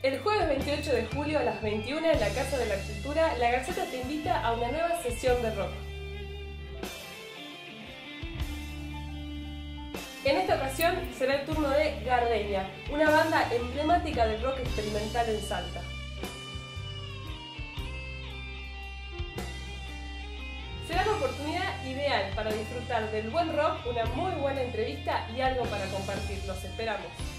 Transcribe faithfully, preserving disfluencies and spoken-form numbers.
El jueves veintiocho de julio a las veintiuna en la Casa de la Cultura, la Gaceta te invita a una nueva sesión de rock. En esta ocasión será el turno de Gardenia, una banda emblemática del rock experimental en Salta. Será la oportunidad ideal para disfrutar del buen rock, una muy buena entrevista y algo para compartir. Los esperamos.